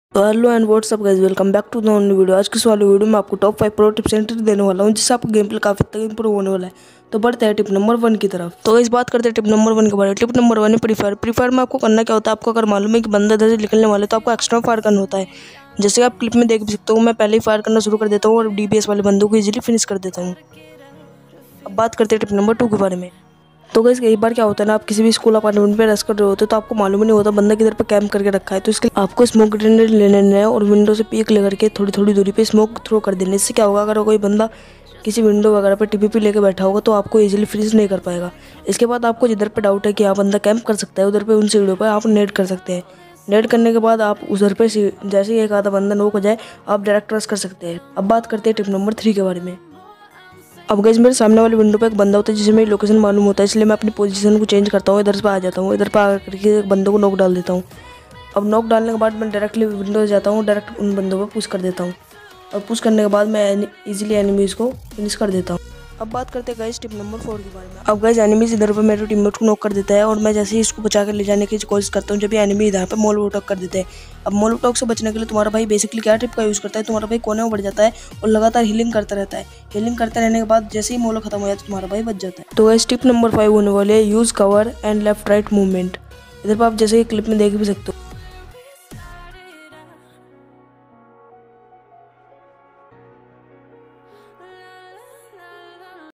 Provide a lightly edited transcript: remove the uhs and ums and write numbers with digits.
तो hello and what's up guys, welcome back to the new video. आज की इस वाली वीडियो में आपको top 5 pro tips and trick देने वाला हूं, जिससे आपका गेम प्ले काफी तक इंप्रूव होने वाला है। तो बढ़ते हैं टिप नंबर 1 की तरफ। तो इस बात करते हैं टिप नंबर 1 के बारे में। टिप नंबर 1 है प्री फायर में आपको करना क्या होता है। आपको अगर मालूम है कि बंदा इधर से निकलने वाले, तो आपको एक्स्ट्रा फायर करना होता है। जैसे आप क्लिप में देख भी सकते हो, मैं पहले ही फायर करना शुरू कर देता हूँ और डीपीएस वाले बंदों को इजीली फिनिश कर देता हूँ। अब बात करते हैं टिप नंबर 2 के बारे में। तो गाइस कई बार क्या होता है ना, आप किसी भी स्कूल अपार्टमेंट पे रेस्ट कर रहे होते हो, तो आपको मालूम ही नहीं होता बंदा किधर पे कैंप करके रखा है। तो इसके लिए आपको स्मोक ग्रेनेड ले लेना है और विंडो से पीक लेकर के थोड़ी थोड़ी दूरी पे स्मोक थ्रो कर देना। इससे क्या होगा, अगर कोई बंदा किसी विंडो वगैरह पे टीपीपी लेके बैठा होगा तो आपको इजीली फ्रीज नहीं कर पाएगा। इसके बाद आपको जिधर पे डाउट है कि हाँ बंदा कैंप कर सकता है, उधर पे उन सीढ़ियों पर आप नेट कर सकते हैं। नेट करने के बाद आप उधर पे जैसे ही एक आधा बंदा नोक हो जाए, आप डायरेक्ट रश कर सकते हैं। अब बात करते हैं टिप नंबर 3 के बारे में। अब गाइस मेरे सामने वाली विंडो पे एक बंदा होता है जिसे मेरी लोकेशन मालूम होता है, इसलिए मैं अपनी पोजीशन को चेंज करता हूँ, इधर पे आ जाता हूँ। इधर पे आकर के एक बंदे को नॉक डाल देता हूँ। अब नॉक डालने के बाद मैं डायरेक्टली विंडो से जाता हूँ, डायरेक्ट उन बंदों पे पुश कर देता हूँ। और पुश करने के बाद मैं इजीली एनिमीज को फिनिश कर देता हूँ। अब बात करते हैं गाइस टिप नंबर 4 के बारे में। अब गाइस एनिमीज इधर पे मेरे टीममेट को नॉक कर देता है और मैं जैसे ही इसको बचा कर ले जाने की कोशिश करता हूँ, जब ये एनिमी इधर पे मोलोटॉक कर देते हैं। अब मोलोटॉक से बचने के लिए तुम्हारा भाई बेसिकली क्या टिप का यूज़ करता है, तुम्हारा भाई कोने में बढ़ जाता है और लगातार हीलिंग करता रहता है। हीलिंग करते रहने के बाद जैसे ही मोलो खत्म हो जाता है, तुम्हारा भाई बच जाता है। तो गाइस टिप नंबर 5 होने वाले use cover and left right movement. इधर पर आप जैसे ही क्लिप में देख भी सकते हो,